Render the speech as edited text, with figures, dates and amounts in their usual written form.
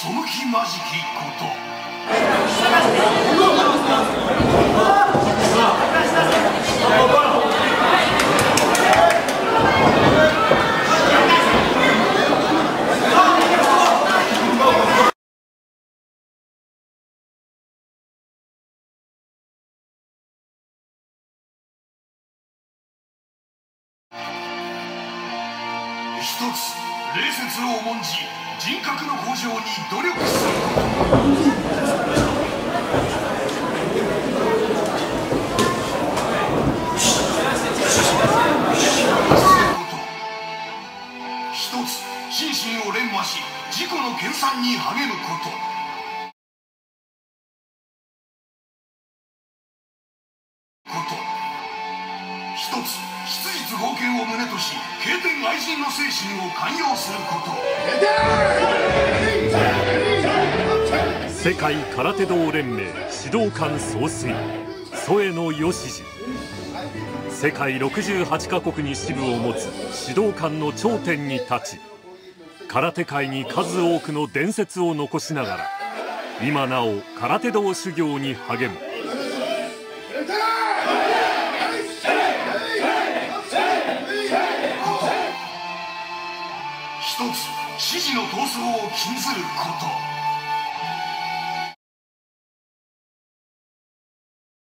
背きまじきこと。一つ、礼節を重んじ人格の向上に努力すること。一つ、心身を練磨し自己の研鑽に励むこと。一つ、質実剛健を胸とし経典愛人の精神を寛容すること。 世界空手道連盟指導官総帥添野義次。世界68カ国に支部を持つ指導官の頂点に立ち、空手界に数多くの伝説を残しながら今なお空手道修行に励む。 一つ、指示の闘争を禁ずること。